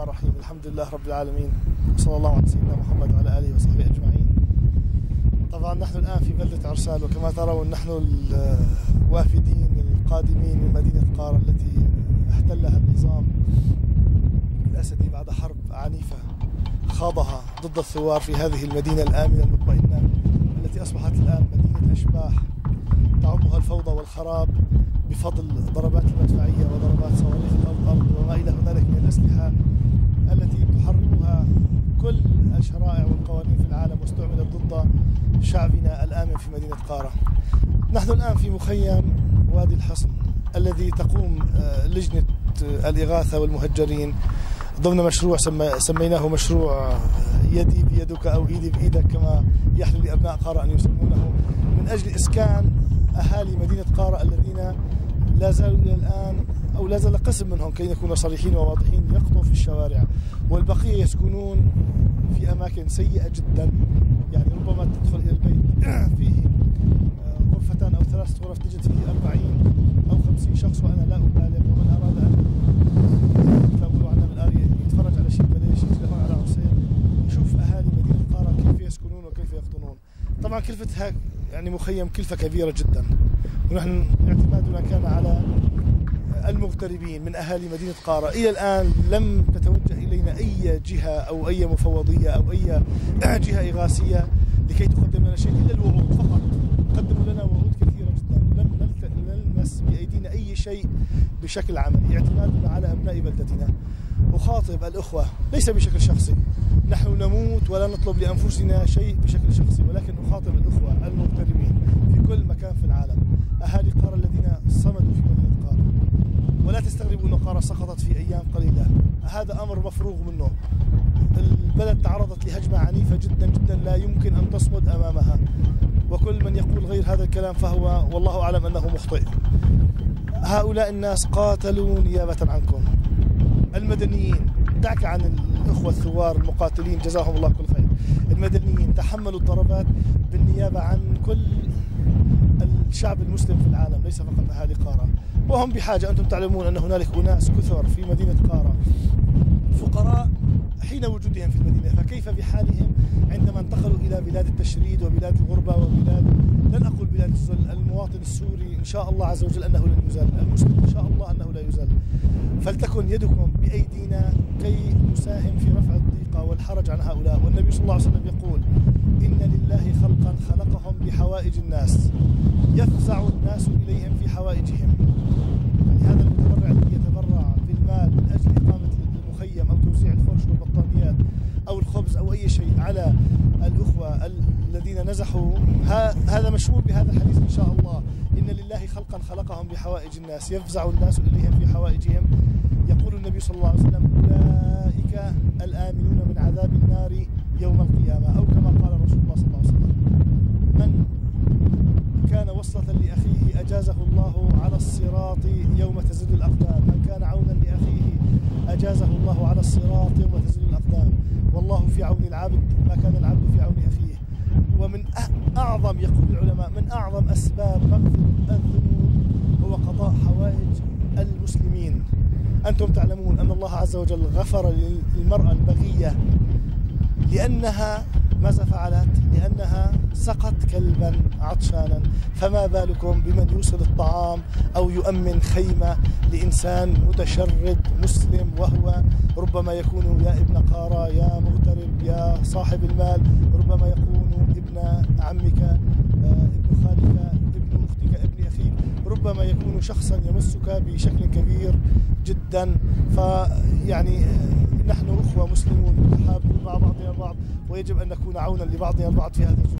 الرحيم. الحمد لله رب العالمين، وصلى الله على سيدنا محمد وعلى آله وصحبه أجمعين. طبعا نحن الآن في بلدة عرسال، وكما ترون نحن الوافدين القادمين من مدينة قارة التي احتلها النظام الأسدي بعد حرب عنيفة خاضها ضد الثوار في هذه المدينة الآمنة المطمئنة التي أصبحت الآن مدينة أشباح تعمها الفوضى والخراب بفضل ضربات المدفعية وضربات صواريخ الأرض وما إلى هنالك من الأسلحة التي تحرمها كل الشرائع والقوانين في العالم، واستعملت ضد شعبنا الآمن في مدينة قارة. نحن الآن في مخيم وادي الحصن الذي تقوم لجنة الإغاثة والمهجرين ضمن مشروع سميناه مشروع يدي بيدك أو إيدي بإيدك كما يحلو لأبناء قارة أن يسمونه، من أجل إسكان أهالي مدينة قارة الذين لا زالوا إلى الآن أو لا زال قسم منهم كي نكون صريحين وواضحين يقطوا في الشوارع، والبقية يسكنون في أماكن سيئة جدا. يعني ربما تدخل إلى البيت فيه غرفتان أو 3 غرف تجد فيه 40 أو 50 شخص وأنا لا أبالغ. ومن أراد أن يقولوا عنا بالآرية يتفرج على شيء بليش يجي هون على عسير يشوف أهالي مدينة قارة كيف يسكنون وكيف يقطنون. طبعا كلفتها يعني مخيم كلفة كبيرة جدا، ونحن اعتمادنا كان على المغتربين من أهالي مدينة قارة. إلى الآن لم تتوجه إلينا أي جهة أو أي مفوضية أو أي جهة إغاثية لكي تقدم لنا شيء إلا الوعود فقط. قدموا لنا وعود كثيرة جدا، لم نلمس بأيدينا أي شيء بشكل عملي. اعتمادنا على أبناء بلدتنا. أخاطب الأخوة ليس بشكل شخصي، نحن نموت ولا نطلب لأنفسنا شيء بشكل شخصي، ولكن أخاطب الأخوة المغتربين في كل مكان في العالم، أهالي قارة الذين صمدوا في مدينة قارة. ولا تستغربوا أن قارة سقطت في أيام قليلة، هذا أمر مفروغ منه. البلد تعرضت لهجمة عنيفة جدا جدا لا يمكن أن تصمد أمامها، وكل من يقول غير هذا الكلام فهو والله أعلم أنه مخطئ. هؤلاء الناس قاتلوا نيابة عنكم. المدنيين، دعك عن الأخوة الثوار المقاتلين جزاهم الله كل خير، المدنيين تحملوا الضربات بالنيابة عن كل الشعب المسلم في العالم، ليس فقط أهالي قارة. وهم بحاجة، أنتم تعلمون أن هنالك أناس كثر في مدينة قارة فقراء حين وجودهم في المدينة، فكيف بحالهم عندما انتقلوا إلى بلاد التشريد وبلاد الغربة وبلاد، لن أقول بلاد الذل، المواطن السوري إن شاء الله عز وجل أنه لن يذل، المسلم إن شاء الله أنه لا يذل. فلتكن يدكم بأيدينا كي نساهم في رفع الضيقة والحرج عن هؤلاء. والنبي صلى الله عليه وسلم يقول: إن لله خلقا خلقهم بحوائج الناس يفزع الناس إليهم في حوائجهم. هذا المتبرع الذي يتبرع بالمال من أجل إقامة المخيم أو توزيع الفرش والبطانيات أو الخبز أو أي شيء على الأخوة الذين نزحوا، هذا مشمول بهذا الحديث إن شاء الله. إن لله خلقا خلقهم بحوائج الناس يفزع الناس إليهم في حوائجهم. يقول النبي صلى الله عليه وسلم: أولئك الآمنون من عذاب النار يوم القيامة، أو كما قال رسول الله صلى الله عليه وسلم: من كان وصلة لأخيه أجازه الله على الصراط يوم تزل الأقدام، من كان عونا لأخيه أجازه الله على الصراط يوم تزل الأقدام، والله في عون العبد ما كان العبد في عون أخيه. ومن أعظم، يقول العلماء، من أعظم أسباب مغفرة الذنوب هو قضاء حوائج المسلمين. أنتم تعلمون أن الله عز وجل غفر للمرأة البغية لأنها ماذا فعلت؟ لأنها سقت كلبا عطشانا، فما بالكم بمن يوصل الطعام أو يؤمن خيمة لإنسان متشرد مسلم، وهو ربما يكون يا ابن قارة، يا مغترب، يا صاحب المال، ربما يكون ابن عمك، ابن خالك، ابن أختك، ابن أخيك، ربما يكون شخصا يمسك بشكل كبير جدا. فيعني نحن أخوة مسلمون متحابون مع بعضنا البعض، ويجب أن نكون عونا لبعضنا البعض في هذا الظروف.